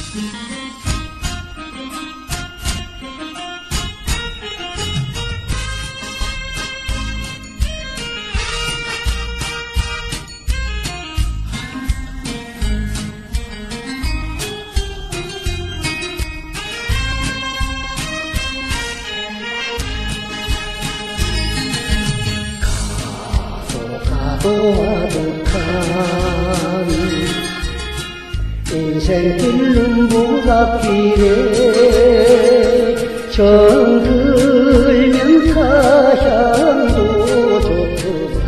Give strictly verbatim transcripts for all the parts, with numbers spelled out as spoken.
고아득한 인생길 눈부각길에 정들면 타향도 좋더라.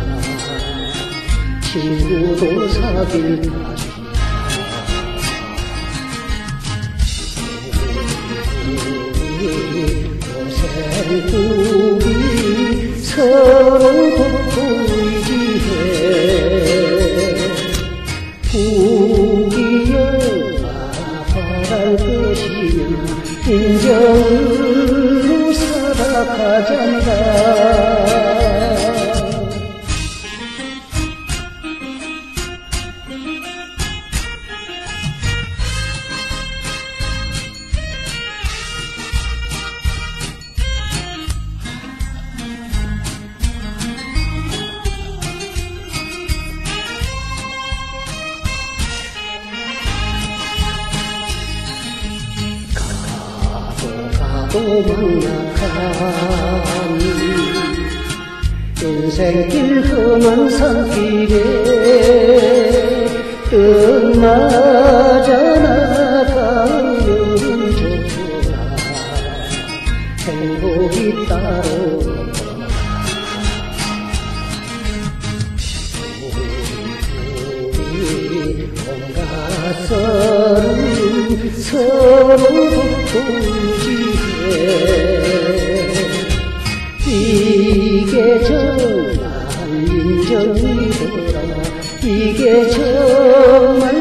친구도 사귈 다시 고생꾸기 서로 돕고 부귀영화 바랄 것이면 인정으로 살아가잔다. 도망약한 인생길 험한 산길에 끝맞아 나가면 좋구나. 행복이 따로 우리 온갖 서름 서로 돕고 이게 정말 인정이더라. 이게 정말